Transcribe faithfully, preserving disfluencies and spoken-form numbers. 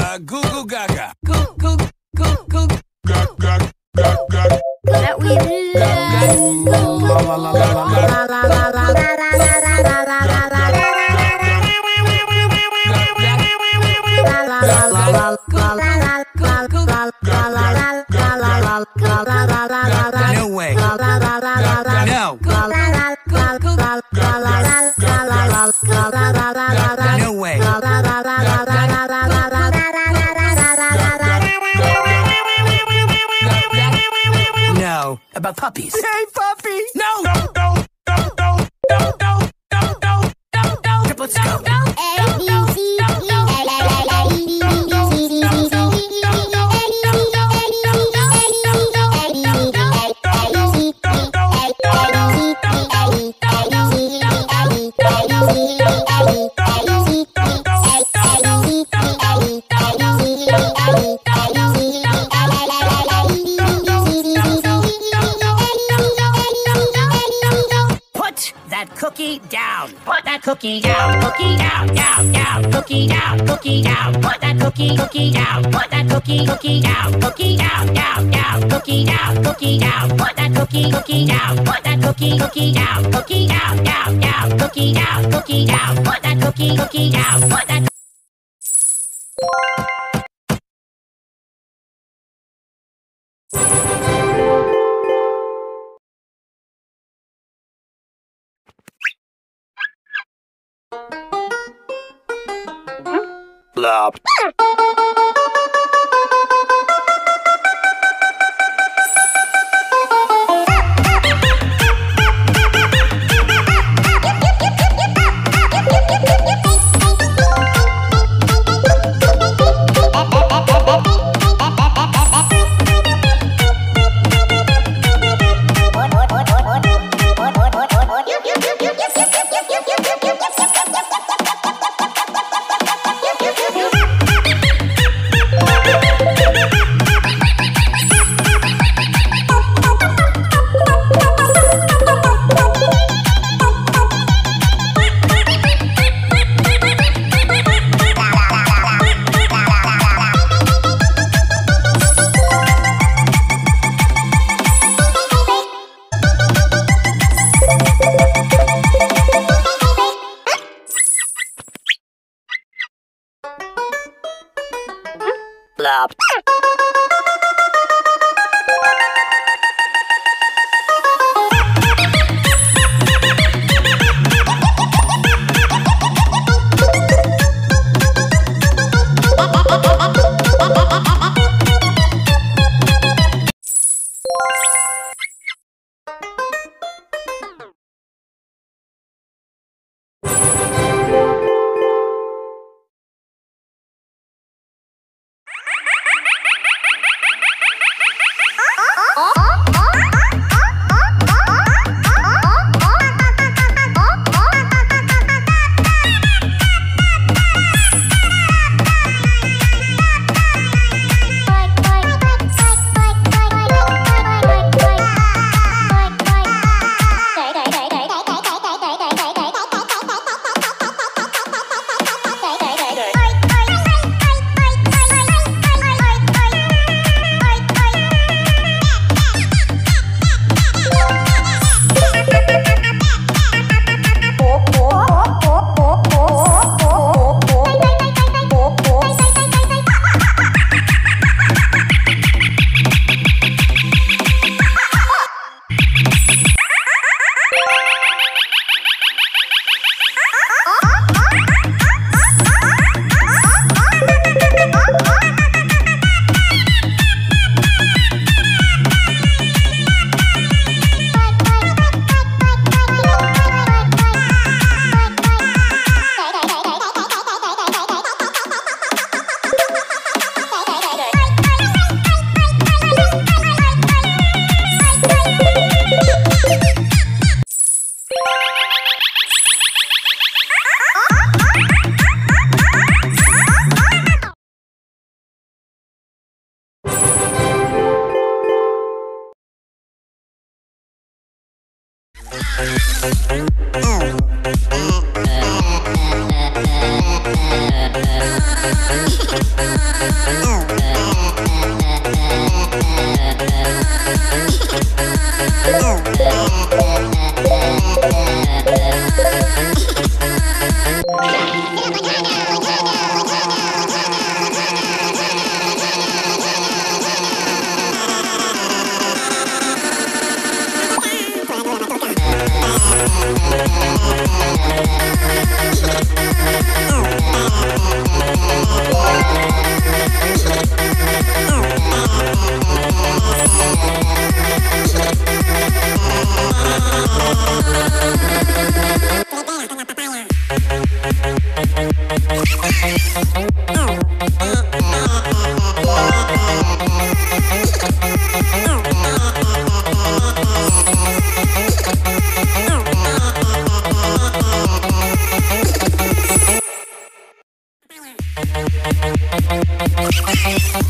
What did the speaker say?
Uh, goo goo gaga. Goo goo goo goo. Gag gag gag gag. That we No way. No. No way. No. About puppies. Hey, puppy. No. No. No. No. No. No. No. No. No. No. No. Let's go. Cookie down. Put that cookie down. Cookie down. Down. Down. Cookie down. Cookie down. Put that cookie. Cookie down. Put that cookie. Cookie down. Cookie down. Down. Down. Cookie down. Cookie down. Put that cookie. Cookie down. Put that cookie. Cookie down. Cookie down. Down. Down. Cookie down. Cookie down. Put that cookie. Cookie down. Put that. Blop. Blop. Oh. Bye.